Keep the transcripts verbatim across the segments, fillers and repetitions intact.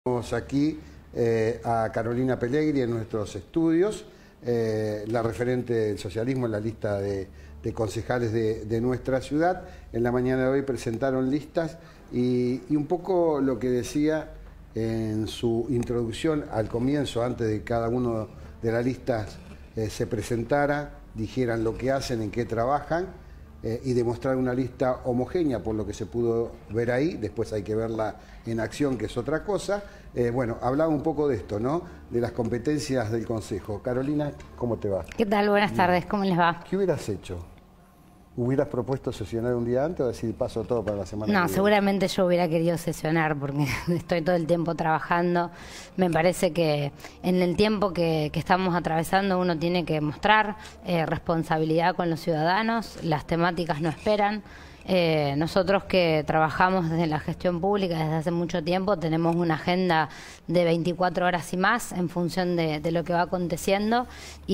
Tenemos aquí eh, a Carolina Pellegri en nuestros estudios, eh, la referente del socialismo en la lista de, de concejales de, de nuestra ciudad. En la mañana de hoy presentaron listas y, y un poco lo que decía en su introducción al comienzo, antes de que cada uno de las listas eh, se presentara, dijeran lo que hacen, en qué trabajan. Eh, y demostrar una lista homogénea por lo que se pudo ver ahí, después hay que verla en acción, que es otra cosa. Eh, bueno, hablaba un poco de esto, ¿no? De las competencias del Consejo. Carolina, ¿cómo te va? ¿Qué tal? Buenas tardes, ¿cómo les va? ¿Qué hubieras hecho? ¿Hubieras propuesto sesionar un día antes o decir paso todo para la semana que No, viene? Seguramente yo hubiera querido sesionar porque estoy todo el tiempo trabajando. Me parece que en el tiempo que, que estamos atravesando uno tiene que mostrar eh, responsabilidad con los ciudadanos. Las temáticas no esperan. Eh, nosotros que trabajamos desde la gestión pública desde hace mucho tiempo tenemos una agenda de veinticuatro horas y más en función de, de lo que va aconteciendo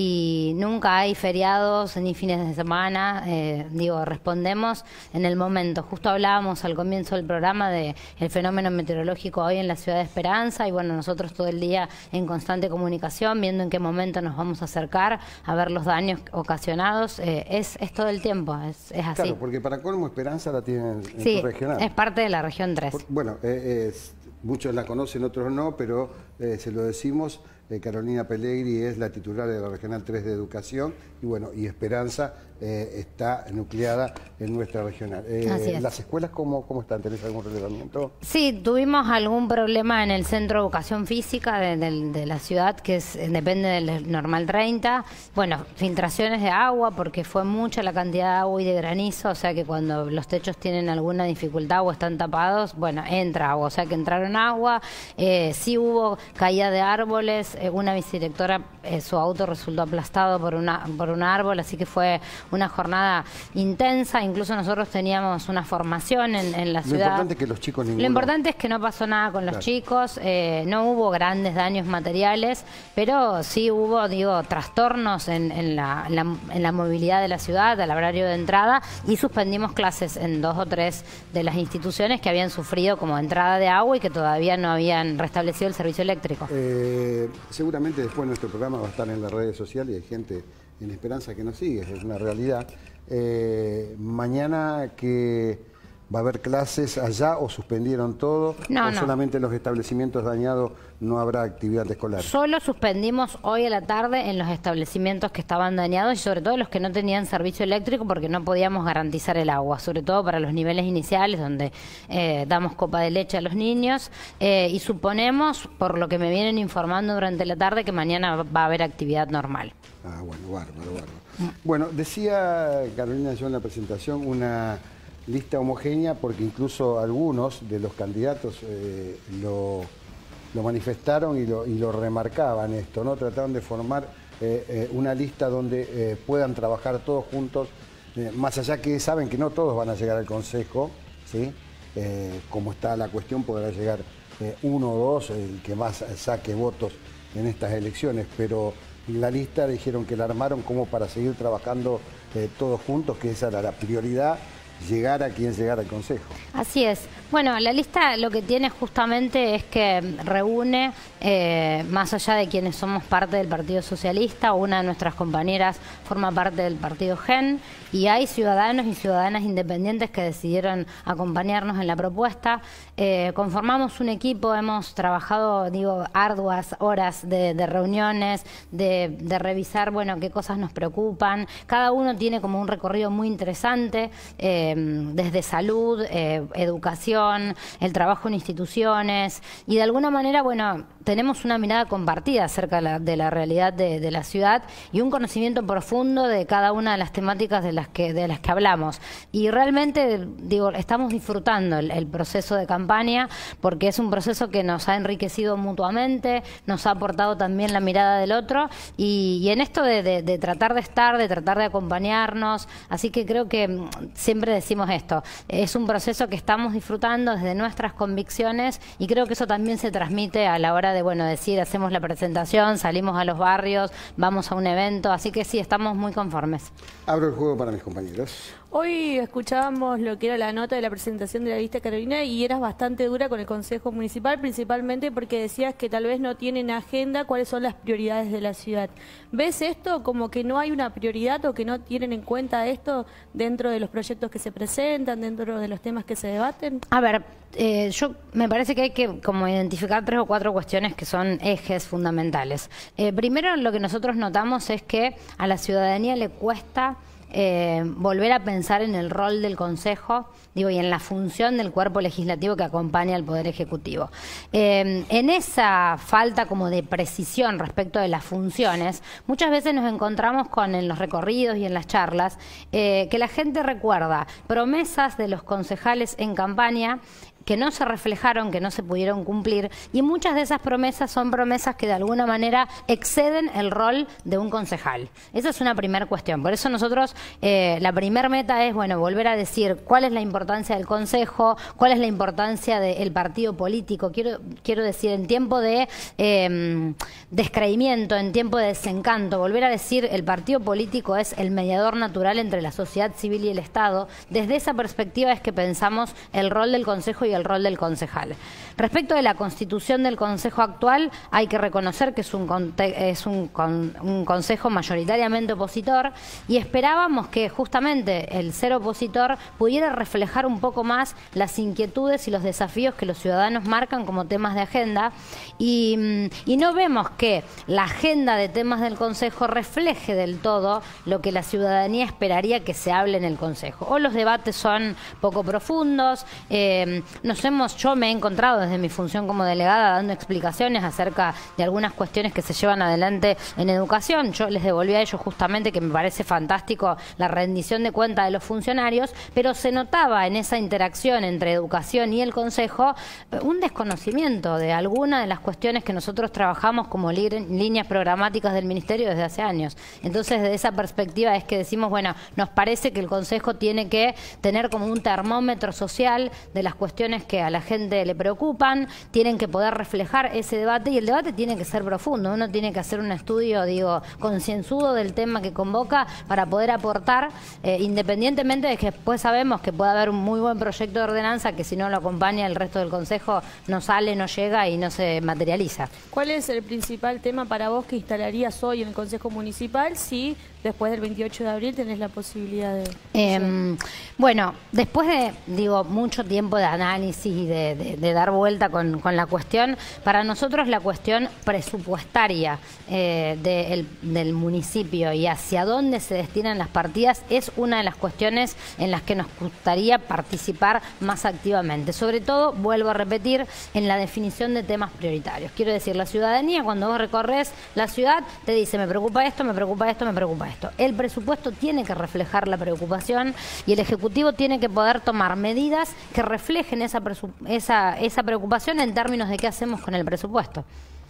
y nunca hay feriados ni fines de semana. Eh, digo, respondemos en el momento. Justo hablábamos al comienzo del programa de el fenómeno meteorológico hoy en la ciudad de Esperanza y bueno, nosotros todo el día en constante comunicación, viendo en qué momento nos vamos a acercar a ver los daños ocasionados. Eh, es, es todo el tiempo, es, es así. Claro, porque para colmo Esperanza la tienen en Sí, tu regional. es parte de la región tres. Por, bueno, eh, es, muchos la conocen, otros no, pero eh, se lo decimos, eh, Carolina Pellegri es la titular de la regional tres de Educación y bueno, y Esperanza eh, está nucleada en nuestra regional. Eh, Así es. ¿Las escuelas cómo, cómo están? ¿Tenés algún relevamiento? Sí, tuvimos algún problema en el Centro de Educación Física de, de, de la ciudad, que es, depende del Normal treinta. Bueno, filtraciones de agua, porque fue mucha la cantidad de agua y de granizo, o sea que cuando los techos tienen alguna dificultad o están tapados, bueno, entra agua, o sea que entraron agua. Eh, sí hubo caída de árboles, eh, una vicedirectora, eh, su auto resultó aplastado por, una, por un árbol, así que fue una jornada intensa. Incluso nosotros teníamos una formación en, en la ciudad. Lo importante es que los chicos ninguno... Lo importante es que no pasó nada con los Claro. chicos, eh, no hubo grandes daños materiales, pero sí hubo, digo, trastornos en, en, la, en, la, en la movilidad de la ciudad, al horario de entrada, y suspendimos clases en dos o tres de las instituciones que habían sufrido como entrada de agua y que todavía no habían restablecido el servicio eléctrico. Eh, seguramente después nuestro programa va a estar en las redes sociales y hay gente en Esperanza que nos sigue, es una realidad. Eh, mañana que va a haber clases allá o suspendieron todo, No, o no. solamente en los establecimientos dañados no habrá actividad escolar. Solo suspendimos hoy a la tarde en los establecimientos que estaban dañados y sobre todo los que no tenían servicio eléctrico porque no podíamos garantizar el agua, sobre todo para los niveles iniciales donde eh, damos copa de leche a los niños eh, y suponemos, por lo que me vienen informando durante la tarde, que mañana va a haber actividad normal. Ah, bueno, bárbaro, bárbaro. Bueno, decía Carolina yo en la presentación una lista homogénea porque incluso algunos de los candidatos eh, lo, lo manifestaron y lo, y lo remarcaban esto, ¿no? Trataron de formar eh, eh, una lista donde eh, puedan trabajar todos juntos, eh, más allá que saben que no todos van a llegar al Consejo, ¿sí? Eh, como está la cuestión, podrá llegar eh, uno o dos, el que más saque votos en estas elecciones, pero la lista dijeron que la armaron como para seguir trabajando eh, todos juntos, que esa era la prioridad, llegar a quien llegara al Consejo. Así es. Bueno, la lista lo que tiene justamente es que reúne, eh, más allá de quienes somos parte del Partido Socialista, una de nuestras compañeras forma parte del Partido Gen, y hay ciudadanos y ciudadanas independientes que decidieron acompañarnos en la propuesta. Eh, conformamos un equipo, hemos trabajado, digo, arduas horas de, de reuniones, de, de revisar, bueno, qué cosas nos preocupan. Cada uno tiene como un recorrido muy interesante, eh, desde salud, eh, educación, el trabajo en instituciones, y de alguna manera, bueno, tenemos una mirada compartida acerca de la, de la realidad de, de la ciudad y un conocimiento profundo de cada una de las temáticas de las que, de las que hablamos. Y realmente, digo, estamos disfrutando el, el proceso de campaña porque es un proceso que nos ha enriquecido mutuamente, nos ha aportado también la mirada del otro y, y en esto de, de, de tratar de estar, de tratar de acompañarnos, así que creo que siempre decimos esto, es un proceso que estamos disfrutando desde nuestras convicciones y creo que eso también se transmite a la hora de, bueno, decir, hacemos la presentación, salimos a los barrios, vamos a un evento, así que sí, estamos muy conformes. Abro el juego para mis compañeros. Hoy escuchábamos lo que era la nota de la presentación de la lista, Carolina, y eras bastante dura con el Consejo Municipal, principalmente porque decías que tal vez no tienen agenda cuáles son las prioridades de la ciudad. ¿Ves esto como que no hay una prioridad o que no tienen en cuenta esto dentro de los proyectos que se presentan, dentro de los temas que se debaten? A ver, eh, yo me parece que hay que como identificar tres o cuatro cuestiones que son ejes fundamentales. Eh, primero, lo que nosotros notamos es que a la ciudadanía le cuesta Eh, volver a pensar en el rol del Consejo, digo, y en la función del cuerpo legislativo que acompaña al Poder Ejecutivo. Eh, en esa falta como de precisión respecto de las funciones, muchas veces nos encontramos con en los recorridos y en las charlas eh, que la gente recuerda promesas de los concejales en campaña que no se reflejaron, que no se pudieron cumplir, y muchas de esas promesas son promesas que de alguna manera exceden el rol de un concejal. Esa es una primera cuestión. Por eso nosotros, eh, la primera meta es, bueno, volver a decir cuál es la importancia del Consejo, cuál es la importancia del partido político. Quiero, quiero decir, en tiempo de eh, descreimiento, en tiempo de desencanto, volver a decir el partido político es el mediador natural entre la sociedad civil y el Estado. Desde esa perspectiva es que pensamos el rol del Consejo y el rol del concejal. Respecto de la constitución del Consejo actual, hay que reconocer que es un, es un, con, un Consejo mayoritariamente opositor, y esperábamos que justamente el ser opositor pudiera reflejar un poco más las inquietudes y los desafíos que los ciudadanos marcan como temas de agenda, y, y no vemos que la agenda de temas del Consejo refleje del todo lo que la ciudadanía esperaría que se hable en el Consejo. O los debates son poco profundos, eh, Nos hemos, yo me he encontrado desde mi función como delegada dando explicaciones acerca de algunas cuestiones que se llevan adelante en educación. Yo les devolví a ellos justamente que me parece fantástico la rendición de cuenta de los funcionarios, pero se notaba en esa interacción entre educación y el Consejo un desconocimiento de alguna de las cuestiones que nosotros trabajamos como líneas programáticas del Ministerio desde hace años. Entonces, desde esa perspectiva es que decimos, bueno, nos parece que el Consejo tiene que tener como un termómetro social de las cuestiones que a la gente le preocupan, tienen que poder reflejar ese debate, y el debate tiene que ser profundo. Uno tiene que hacer un estudio, digo, concienzudo del tema que convoca para poder aportar, eh, independientemente de que después sabemos que puede haber un muy buen proyecto de ordenanza que si no lo acompaña el resto del Consejo no sale, no llega y no se materializa. ¿Cuál es el principal tema para vos que instalarías hoy en el Consejo Municipal si después del veintiocho de abril tenés la posibilidad de...? Eh, bueno, después de, digo, mucho tiempo de análisis y de, de, de dar vuelta con, con la cuestión, para nosotros la cuestión presupuestaria eh, de el, del municipio y hacia dónde se destinan las partidas es una de las cuestiones en las que nos gustaría participar más activamente. Sobre todo, vuelvo a repetir, en la definición de temas prioritarios. Quiero decir, la ciudadanía, cuando vos recorres la ciudad, te dice, me preocupa esto, me preocupa esto, me preocupa esto. El presupuesto tiene que reflejar la preocupación y el Ejecutivo tiene que poder tomar medidas que reflejen esa, esa, esa preocupación en términos de qué hacemos con el presupuesto.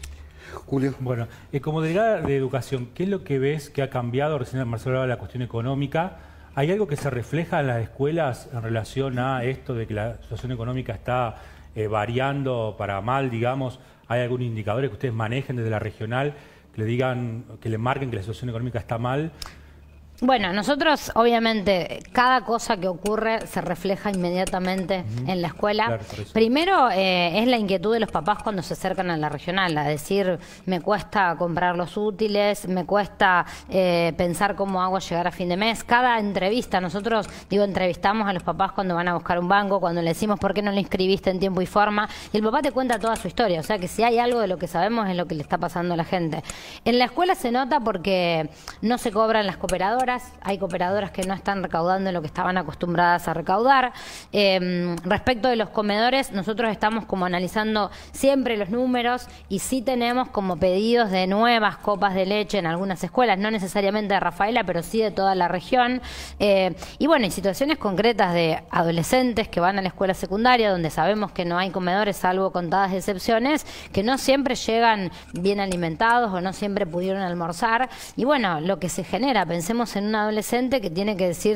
Julio. Bueno, eh, como delegada de Educación, ¿qué es lo que ves que ha cambiado? Recién Marcelo hablaba de la cuestión económica. ¿Hay algo que se refleja en las escuelas en relación a esto de que la situación económica está eh, variando para mal, digamos? ¿Hay algún indicador que ustedes manejen desde la regional que le digan, que le marquen que la situación económica está mal? Bueno, nosotros obviamente cada cosa que ocurre se refleja inmediatamente uh-huh. en la escuela. Claro, primero eh, es la inquietud de los papás cuando se acercan a la regional, a decir, me cuesta comprar los útiles, me cuesta eh, pensar cómo hago llegar a fin de mes. Cada entrevista, nosotros digo entrevistamos a los papás cuando van a buscar un banco, cuando le decimos por qué no lo inscribiste en tiempo y forma, y el papá te cuenta toda su historia, o sea que si hay algo de lo que sabemos es lo que le está pasando a la gente. En la escuela se nota porque no se cobran las cooperadoras. Hay cooperadoras que no están recaudando lo que estaban acostumbradas a recaudar. Eh, respecto de los comedores, nosotros estamos como analizando siempre los números y sí tenemos como pedidos de nuevas copas de leche en algunas escuelas, no necesariamente de Rafaela, pero sí de toda la región. Eh, y bueno, hay situaciones concretas de adolescentes que van a la escuela secundaria, donde sabemos que no hay comedores, salvo contadas excepciones, que no siempre llegan bien alimentados o no siempre pudieron almorzar. Y bueno, lo que se genera, pensemos en un adolescente que tiene que decir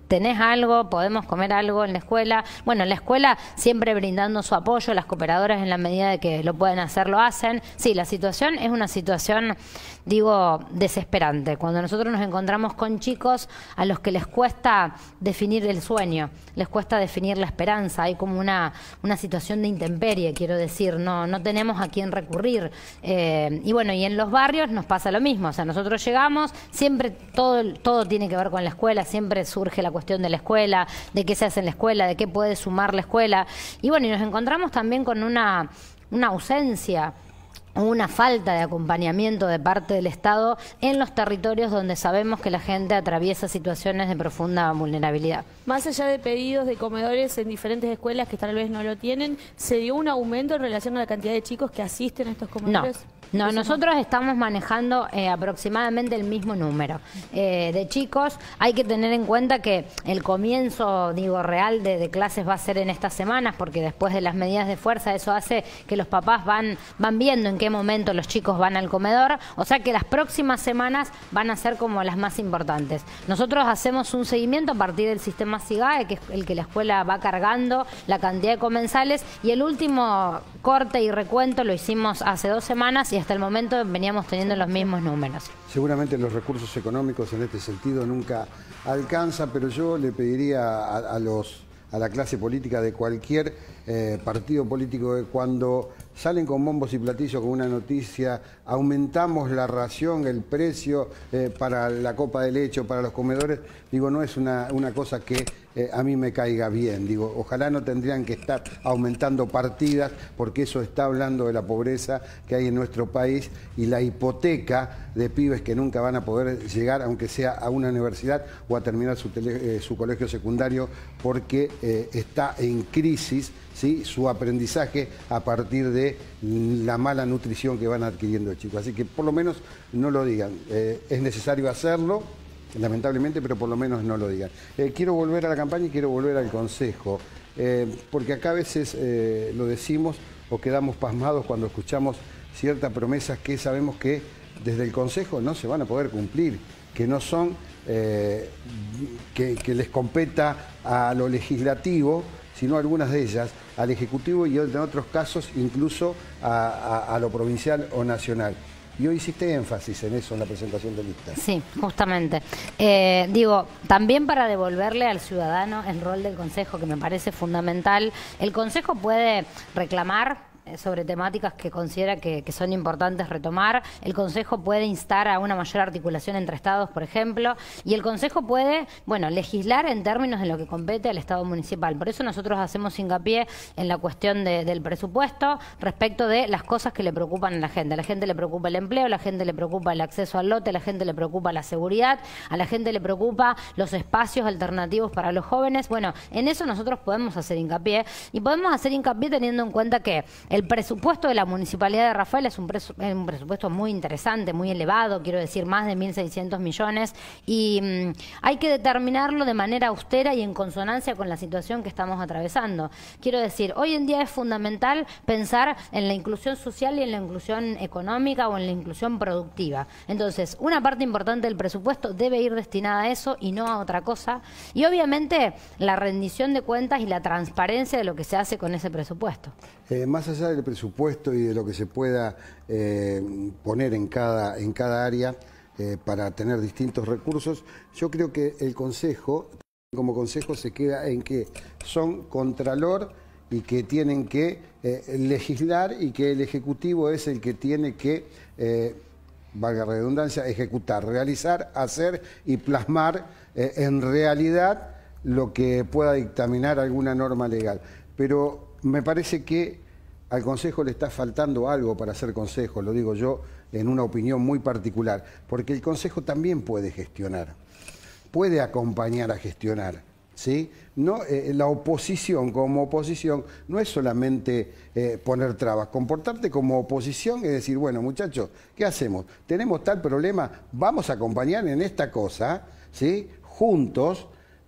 ¿tenés algo? ¿Podemos comer algo en la escuela? Bueno, en la escuela siempre brindando su apoyo, las cooperadoras en la medida de que lo pueden hacer, lo hacen. Sí, la situación es una situación, digo, desesperante. Cuando nosotros nos encontramos con chicos a los que les cuesta definir el sueño, les cuesta definir la esperanza, hay como una, una situación de intemperie, quiero decir, no, no tenemos a quién recurrir. Eh, y bueno, y en los barrios nos pasa lo mismo, o sea, nosotros llegamos, siempre todo, todo tiene que ver con la escuela, siempre surge la cuestión de la escuela, de qué se hace en la escuela, de qué puede sumar la escuela. Y bueno, y nos encontramos también con una, una ausencia, una falta de acompañamiento de parte del Estado en los territorios donde sabemos que la gente atraviesa situaciones de profunda vulnerabilidad. Más allá de pedidos de comedores en diferentes escuelas que tal vez no lo tienen, ¿se dio un aumento en relación a la cantidad de chicos que asisten a estos comedores? No. No, nosotros estamos manejando eh, aproximadamente el mismo número eh, de chicos. Hay que tener en cuenta que el comienzo, digo, real de, de clases va a ser en estas semanas, porque después de las medidas de fuerza eso hace que los papás van, van viendo en qué momento los chicos van al comedor. O sea que las próximas semanas van a ser como las más importantes. Nosotros hacemos un seguimiento a partir del sistema SIGAE, que es el que la escuela va cargando la cantidad de comensales, y el último corte y recuento lo hicimos hace dos semanas y hasta el momento veníamos teniendo los mismos números. Seguramente los recursos económicos en este sentido nunca alcanzan, pero yo le pediría a, a, los, a la clase política de cualquier eh, partido político que cuando salen con bombos y platillos con una noticia, aumentamos la ración, el precio eh, para la copa de leche o para los comedores, digo, no es una, una cosa que eh, a mí me caiga bien. Digo, ojalá no tendrían que estar aumentando partidas, porque eso está hablando de la pobreza que hay en nuestro país y la hipoteca de pibes que nunca van a poder llegar, aunque sea a una universidad o a terminar su, tele, eh, su colegio secundario, porque eh, está en crisis, ¿sí?, su aprendizaje a partir de la mala nutrición que van adquiriendo los chicos. Así que por lo menos no lo digan. Eh, es necesario hacerlo, lamentablemente, pero por lo menos no lo digan. Eh, quiero volver a la campaña y quiero volver al Consejo, eh, porque acá a veces eh, lo decimos o quedamos pasmados cuando escuchamos ciertas promesas que sabemos que desde el Consejo no se van a poder cumplir, que no son, eh, que, que les competa a lo legislativo, sino algunas de ellas al Ejecutivo y en otros casos incluso a, a, a lo provincial o nacional. Y hoy hiciste énfasis en eso en la presentación de lista. Sí, justamente. Eh, digo, también para devolverle al ciudadano el rol del Consejo, que me parece fundamental, el Consejo puede reclamar sobre temáticas que considera que, que son importantes retomar. El Consejo puede instar a una mayor articulación entre estados, por ejemplo, y el Consejo puede, bueno, legislar en términos de lo que compete al Estado municipal. Por eso nosotros hacemos hincapié en la cuestión de, del presupuesto respecto de las cosas que le preocupan a la gente. A la gente le preocupa el empleo, a la gente le preocupa el acceso al lote, a la gente le preocupa la seguridad, a la gente le preocupa los espacios alternativos para los jóvenes. Bueno, en eso nosotros podemos hacer hincapié y podemos hacer hincapié teniendo en cuenta que el presupuesto de la Municipalidad de Rafael es un, presu es un presupuesto muy interesante, muy elevado, quiero decir, más de mil seiscientos millones, y mmm, hay que determinarlo de manera austera y en consonancia con la situación que estamos atravesando. Quiero decir, hoy en día es fundamental pensar en la inclusión social y en la inclusión económica o en la inclusión productiva. Entonces, una parte importante del presupuesto debe ir destinada a eso y no a otra cosa, y obviamente la rendición de cuentas y la transparencia de lo que se hace con ese presupuesto. Eh, más allá del presupuesto y de lo que se pueda eh, poner en cada, en cada área eh, para tener distintos recursos, yo creo que el Consejo, como Consejo, se queda en que son contralor y que tienen que eh, legislar y que el Ejecutivo es el que tiene que, eh, valga la redundancia, ejecutar, realizar, hacer y plasmar eh, en realidad lo que pueda dictaminar alguna norma legal. Pero me parece que al Consejo le está faltando algo para ser Consejo, lo digo yo en una opinión muy particular, porque el Consejo también puede gestionar, puede acompañar a gestionar, ¿sí? No, eh, la oposición como oposición no es solamente eh, poner trabas, comportarte como oposición es decir, bueno muchachos, ¿qué hacemos? Tenemos tal problema, vamos a acompañar en esta cosa, ¿sí?, juntos,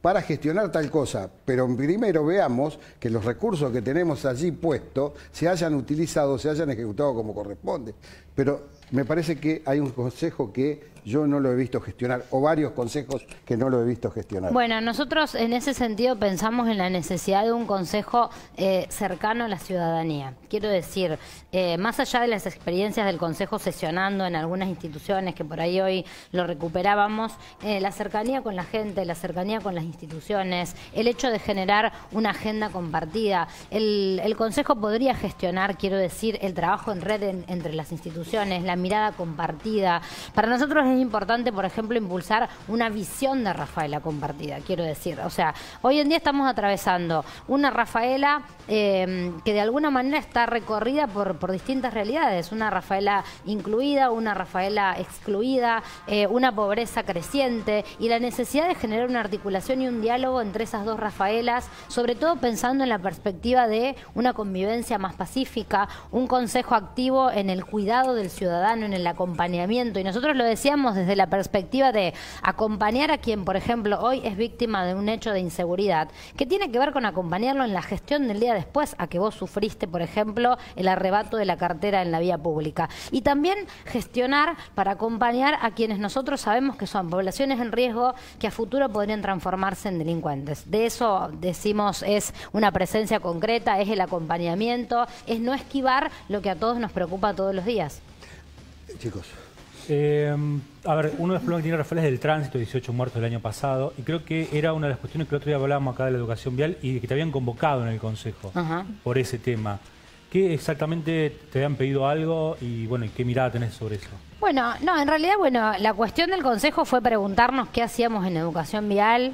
para gestionar tal cosa, pero primero veamos que los recursos que tenemos allí puestos se hayan utilizado, se hayan ejecutado como corresponde. Pero me parece que hay un consejo que yo no lo he visto gestionar, o varios consejos que no lo he visto gestionar. Bueno, nosotros en ese sentido pensamos en la necesidad de un consejo eh, cercano a la ciudadanía. Quiero decir, eh, más allá de las experiencias del consejo sesionando en algunas instituciones, que por ahí hoy lo recuperábamos, eh, la cercanía con la gente, la cercanía con las instituciones, el hecho de generar una agenda compartida. El, el consejo podría gestionar, quiero decir, el trabajo en red en, entre las instituciones, la mirada compartida. Para nosotros es importante, por ejemplo, impulsar una visión de Rafaela compartida, quiero decir. O sea, hoy en día estamos atravesando una Rafaela eh, que de alguna manera está recorrida por, por distintas realidades. Una Rafaela incluida, una Rafaela excluida, eh, una pobreza creciente y la necesidad de generar una articulación y un diálogo entre esas dos Rafaelas, sobre todo pensando en la perspectiva de una convivencia más pacífica, un consejo activo en el cuidado del ciudadano, en el acompañamiento. Y nosotros lo decíamos desde la perspectiva de acompañar a quien, por ejemplo, hoy es víctima de un hecho de inseguridad, que tiene que ver con acompañarlo en la gestión del día después a que vos sufriste, por ejemplo, el arrebato de la cartera en la vía pública. Y también gestionar para acompañar a quienes nosotros sabemos que son poblaciones en riesgo que a futuro podrían transformarse en delincuentes. De eso decimos es una presencia concreta, es el acompañamiento, es no esquivar lo que a todos nos preocupa todos los días. Chicos. Eh, a ver, uno de los problemas que tiene Rafaela es del tránsito, dieciocho muertos el año pasado, y creo que era una de las cuestiones que el otro día hablábamos acá de la educación vial y que te habían convocado en el Consejo uh-huh. por ese tema. ¿Qué exactamente te habían pedido algo y bueno, qué mirada tenés sobre eso? Bueno, no, en realidad, bueno, la cuestión del Consejo fue preguntarnos qué hacíamos en educación vial,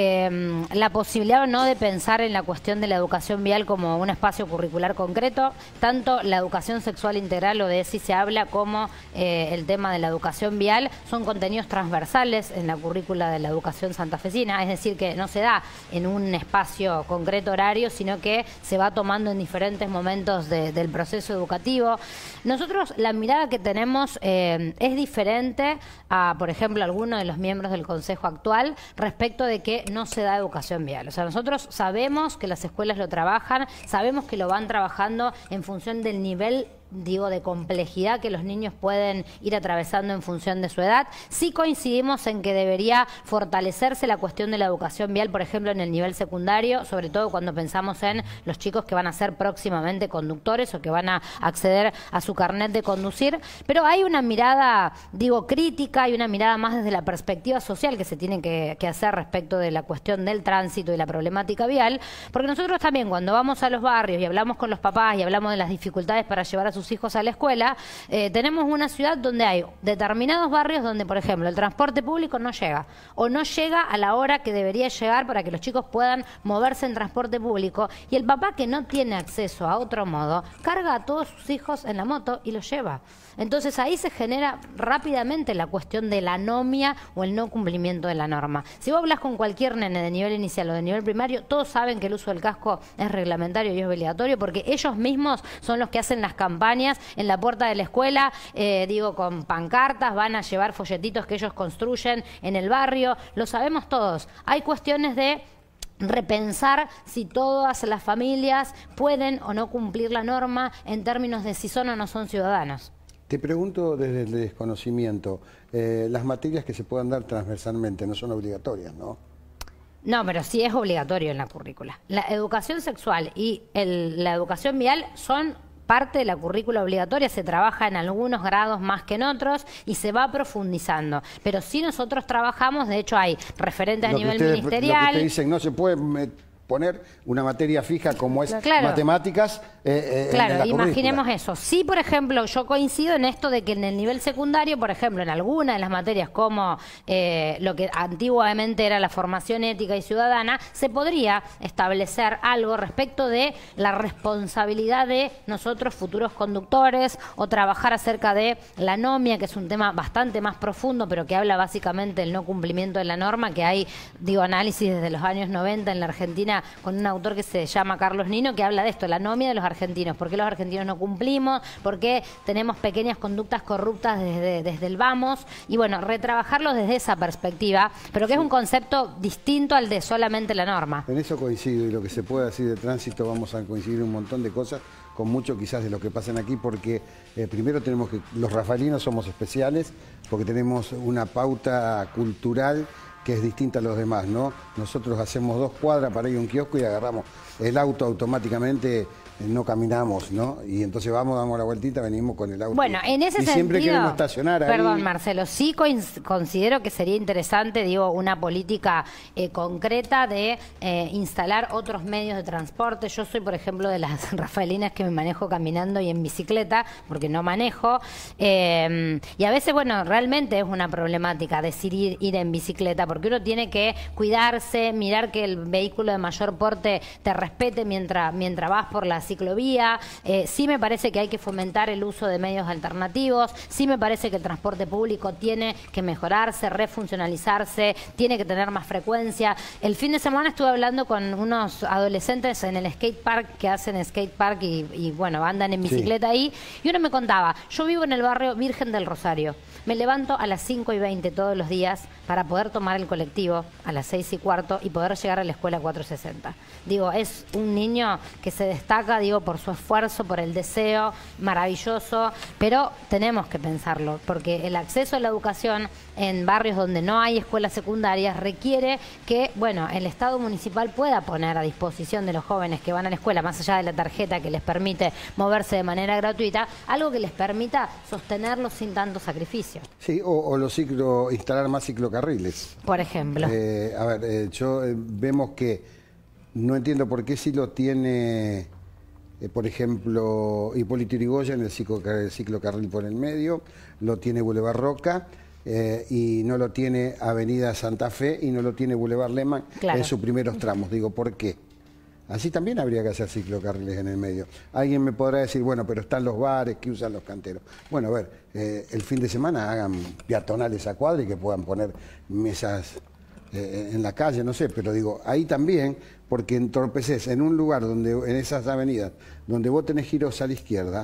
eh, la posibilidad o no de pensar en la cuestión de la educación vial como un espacio curricular concreto, tanto la educación sexual integral o de ESI se habla como eh, el tema de la educación vial, son contenidos transversales en la currícula de la educación santafesina, es decir, que no se da en un espacio concreto horario, sino que se va tomando en diferentes momentos de, del proceso educativo. Nosotros, la mirada que tenemos eh, es diferente a, por ejemplo, algunos de los miembros del Consejo actual respecto de que no se da educación vial. O sea, nosotros sabemos que las escuelas lo trabajan, sabemos que lo van trabajando en función del nivel, digo, de complejidad que los niños pueden ir atravesando en función de su edad. Sí coincidimos en que debería fortalecerse la cuestión de la educación vial, por ejemplo, en el nivel secundario, sobre todo cuando pensamos en los chicos que van a ser próximamente conductores o que van a acceder a su carnet de conducir. Pero hay una mirada, digo, crítica y una mirada más desde la perspectiva social que se tiene que, que hacer respecto de la cuestión del tránsito y la problemática vial, porque nosotros también cuando vamos a los barrios y hablamos con los papás y hablamos de las dificultades para llevar a sus hijos a la escuela, eh, tenemos una ciudad donde hay determinados barrios donde, por ejemplo, el transporte público no llega o no llega a la hora que debería llegar para que los chicos puedan moverse en transporte público, y el papá que no tiene acceso a otro modo carga a todos sus hijos en la moto y los lleva. Entonces ahí se genera rápidamente la cuestión de la anomia o el no cumplimiento de la norma. Si vos hablas con cualquier nene de nivel inicial o de nivel primario, todos saben que el uso del casco es reglamentario y es obligatorio, porque ellos mismos son los que hacen las campañas en la puerta de la escuela, eh, digo, con pancartas, van a llevar folletitos que ellos construyen en el barrio, lo sabemos todos. Hay cuestiones de repensar si todas las familias pueden o no cumplir la norma en términos de si son o no son ciudadanos. Te pregunto desde el desconocimiento, eh, las materias que se puedan dar transversalmente no son obligatorias, ¿no? No, pero sí es obligatorio en la currícula. La educación sexual y el, la educación vial son parte de la currícula obligatoria, se trabaja en algunos grados más que en otros y se va profundizando. Pero sí nosotros trabajamos, de hecho hay referentes a nivel ustedes, ministerial. Lo que ustedes dicen, no se puede poner una materia fija como es claro. matemáticas eh, eh, claro, en la imaginemos eso. Sí, por ejemplo, yo coincido en esto de que en el nivel secundario, por ejemplo, en alguna de las materias como eh, lo que antiguamente era la formación ética y ciudadana, se podría establecer algo respecto de la responsabilidad de nosotros futuros conductores o trabajar acerca de la anomia, que es un tema bastante más profundo, pero que habla básicamente del no cumplimiento de la norma, que hay, digo, análisis desde los años noventa en la Argentina una, con un autor que se llama Carlos Nino, que habla de esto, la anomia de los argentinos. ¿Por qué los argentinos no cumplimos? ¿Por qué tenemos pequeñas conductas corruptas desde, desde el vamos? Y bueno, retrabajarlos desde esa perspectiva, pero que es un concepto distinto al de solamente la norma. En eso coincido, y lo que se puede decir de tránsito vamos a coincidir un montón de cosas, con mucho quizás de lo que pasan aquí, porque eh, primero tenemos que, los rafaelinos somos especiales, porque tenemos una pauta cultural que es distinta a los demás, ¿no? Nosotros hacemos dos cuadras para ir a un kiosco y agarramos el auto automáticamente, no caminamos, ¿no? Y entonces vamos, damos la vueltita, venimos con el auto. Bueno, en ese y sentido... siempre queremos estacionar ahí. Perdón, Marcelo, sí considero que sería interesante, digo, una política eh, concreta de eh, instalar otros medios de transporte. Yo soy, por ejemplo, de las rafaelinas que me manejo caminando y en bicicleta, porque no manejo. Eh, y a veces, bueno, realmente es una problemática decidir ir en bicicleta, porque uno tiene que cuidarse, mirar que el vehículo de mayor porte te respete mientras, mientras vas por la ciclovía. Eh, sí me parece que hay que fomentar el uso de medios alternativos, sí me parece que el transporte público tiene que mejorarse, refuncionalizarse, tiene que tener más frecuencia. El fin de semana estuve hablando con unos adolescentes en el skate park que hacen skate park y, y bueno, andan en bicicleta sí. ahí, y uno me contaba, yo vivo en el barrio Virgen del Rosario, me levanto a las cinco y veinte todos los días para poder tomar el colectivo a las seis y cuarto y poder llegar a la escuela cuatrocientos sesenta. Digo, es un niño que se destaca, digo, por su esfuerzo, por el deseo, maravilloso, pero tenemos que pensarlo, porque el acceso a la educación en barrios donde no hay escuelas secundarias requiere que, bueno, el Estado municipal pueda poner a disposición de los jóvenes que van a la escuela, más allá de la tarjeta que les permite moverse de manera gratuita, algo que les permita sostenerlos sin tanto sacrificio. Sí, o, o los ciclo, instalar más ciclocarriles. Por ejemplo. Eh, a ver, eh, yo eh, vemos que no entiendo por qué si lo tiene, eh, por ejemplo, Hipólito Yrigoyen, el ciclocarril, el ciclocarril por el medio, lo tiene Boulevard Roca, eh, y no lo tiene Avenida Santa Fe y no lo tiene Boulevard Lehmann claro. en sus primeros tramos. Digo, ¿por qué? Así también habría que hacer ciclocarriles en el medio. Alguien me podrá decir, bueno, pero están los bares que usan los canteros. Bueno, a ver, eh, el fin de semana hagan peatonales a cuadra y que puedan poner mesas eh, en la calle, no sé, pero digo, ahí también, porque entorpeces en un lugar donde, en esas avenidas, donde vos tenés giros a la izquierda,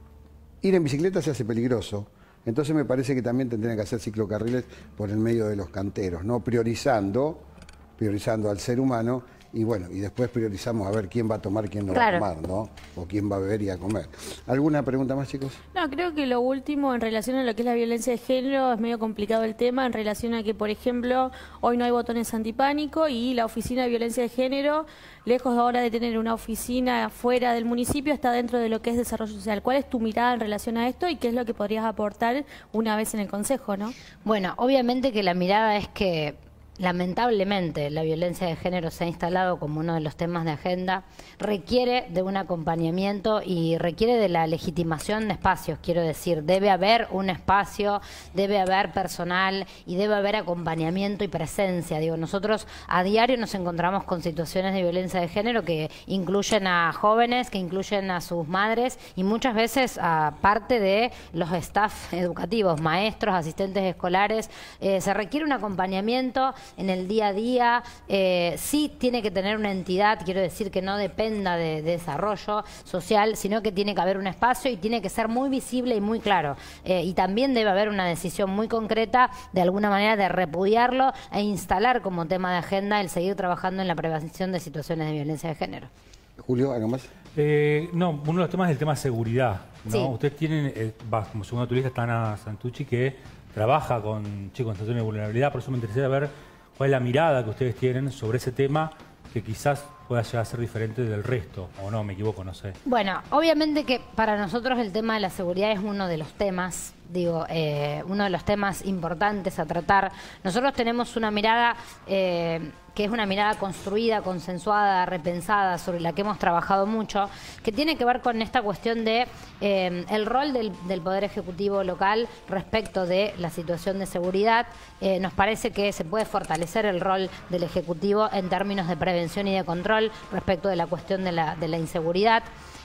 ir en bicicleta se hace peligroso. Entonces me parece que también tendrían que hacer ciclocarriles por el medio de los canteros, ¿no? Priorizando, priorizando al ser humano. Y bueno, y después priorizamos a ver quién va a tomar, quién no claro. va a tomar, ¿no? O quién va a beber y a comer. ¿Alguna pregunta más, chicos? No, creo que lo último en relación a lo que es la violencia de género, es medio complicado el tema en relación a que, por ejemplo, hoy no hay botones antipánico y la oficina de violencia de género, lejos ahora de tener una oficina fuera del municipio, está dentro de lo que es desarrollo social. ¿Cuál es tu mirada en relación a esto y qué es lo que podrías aportar una vez en el Consejo, no? Bueno, obviamente que la mirada es que lamentablemente la violencia de género se ha instalado como uno de los temas de agenda, requiere de un acompañamiento y requiere de la legitimación de espacios, quiero decir, debe haber un espacio, debe haber personal y debe haber acompañamiento y presencia. Digo, nosotros a diario nos encontramos con situaciones de violencia de género que incluyen a jóvenes, que incluyen a sus madres y muchas veces a parte de los staff educativos, maestros, asistentes escolares. Eh, se requiere un acompañamiento en el día a día, eh, sí tiene que tener una entidad, quiero decir que no dependa de, de desarrollo social, sino que tiene que haber un espacio y tiene que ser muy visible y muy claro. Eh, y también debe haber una decisión muy concreta, de alguna manera, de repudiarlo e instalar como tema de agenda el seguir trabajando en la prevención de situaciones de violencia de género. Julio, ¿algo más? Eh, no, uno de los temas es el tema seguridad, ¿no? Sí. Ustedes tienen, eh, va, como segunda turista, Tana Santucci, que trabaja con chicos en situación de vulnerabilidad, por eso me interesaría ver cuál es la mirada que ustedes tienen sobre ese tema que quizás pueda llegar a ser diferente del resto, o no, me equivoco, no sé. Bueno, obviamente que para nosotros el tema de la seguridad es uno de los temas, digo, eh, uno de los temas importantes a tratar. Nosotros tenemos una mirada eh, que es una mirada construida, consensuada, repensada, sobre la que hemos trabajado mucho, que tiene que ver con esta cuestión de eh, el rol del, del Poder Ejecutivo local respecto de la situación de seguridad. Eh, nos parece que se puede fortalecer el rol del Ejecutivo en términos de prevención y de control respecto de la cuestión de la, de la inseguridad.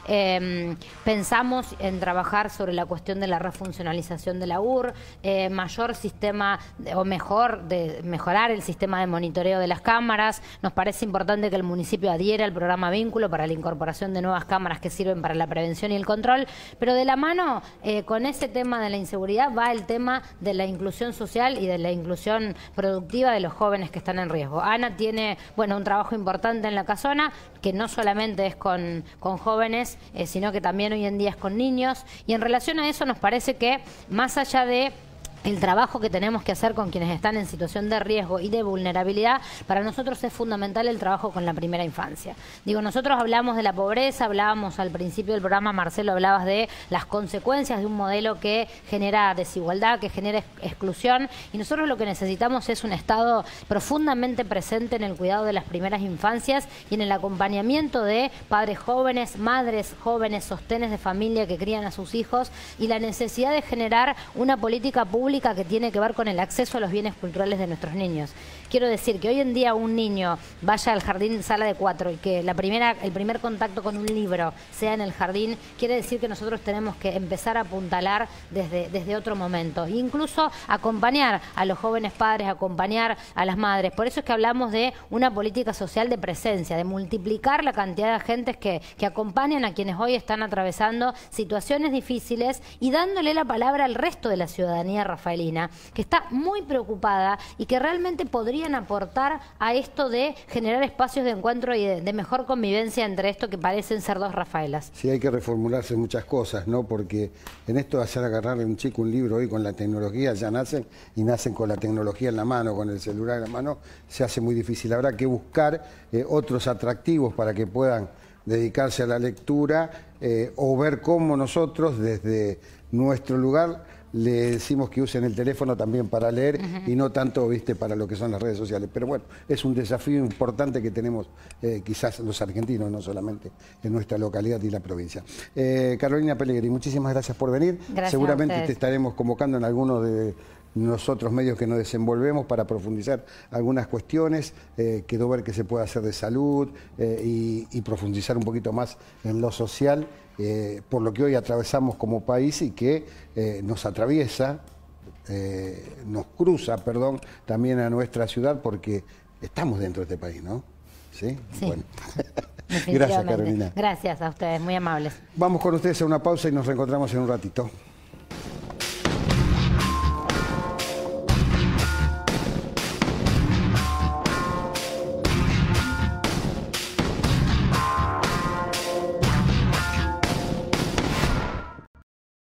Eh, pensamos en trabajar sobre la cuestión de la refuncionalización de la U R, eh, mayor sistema o mejor de mejorar el sistema de monitoreo de las cámaras. Nos parece importante que el municipio adhiera al programa Vínculo para la incorporación de nuevas cámaras que sirven para la prevención y el control, pero de la mano eh, con ese tema de la inseguridad va el tema de la inclusión social y de la inclusión productiva de los jóvenes que están en riesgo. Ana tiene, bueno, un trabajo importante en la casona, que no solamente es con, con jóvenes, eh, sino que también hoy en día es con niños, y en relación a eso nos parece que más allá de el trabajo que tenemos que hacer con quienes están en situación de riesgo y de vulnerabilidad, para nosotros es fundamental el trabajo con la primera infancia. Digo, nosotros hablamos de la pobreza, hablábamos al principio del programa, Marcelo, hablabas de las consecuencias de un modelo que genera desigualdad, que genera exclusión, y nosotros lo que necesitamos es un Estado profundamente presente en el cuidado de las primeras infancias y en el acompañamiento de padres jóvenes, madres jóvenes, sostenes de familia que crían a sus hijos, y la necesidad de generar una política pública que tiene que ver con el acceso a los bienes culturales de nuestros niños. Quiero decir que hoy en día un niño vaya al jardín sala de cuatro y que la primera, el primer contacto con un libro sea en el jardín, quiere decir que nosotros tenemos que empezar a apuntalar desde, desde otro momento. E incluso acompañar a los jóvenes padres, acompañar a las madres. Por eso es que hablamos de una política social de presencia, de multiplicar la cantidad de agentes que, que acompañan a quienes hoy están atravesando situaciones difíciles y dándole la palabra al resto de la ciudadanía rafaelina, que está muy preocupada y que realmente podrían aportar a esto de generar espacios de encuentro y de, de mejor convivencia entre esto que parecen ser dos Rafaelas. Sí, hay que reformularse muchas cosas, ¿no? Porque en esto de hacer agarrarle a un chico un libro hoy con la tecnología, ya nacen y nacen con la tecnología en la mano, con el celular en la mano, se hace muy difícil. Habrá que buscar eh, otros atractivos para que puedan dedicarse a la lectura eh, o ver cómo nosotros desde nuestro lugar le decimos que usen el teléfono también para leer uh-huh. y no tanto, viste, para lo que son las redes sociales. Pero bueno, es un desafío importante que tenemos eh, quizás los argentinos, no solamente en nuestra localidad y la provincia. Eh, Carolina Pellegrini, muchísimas gracias por venir. Gracias. Seguramente te estaremos convocando en algunos de nosotros medios que nos desenvolvemos para profundizar algunas cuestiones. Eh, quedó ver que se puede hacer de salud eh, y, y profundizar un poquito más en lo social, eh, por lo que hoy atravesamos como país y que eh, nos atraviesa, eh, nos cruza, perdón, también a nuestra ciudad, porque estamos dentro de este país, ¿no? Sí. Sí. Bueno. Gracias, Carolina. Gracias a ustedes, muy amables. Vamos con ustedes a una pausa y nos reencontramos en un ratito.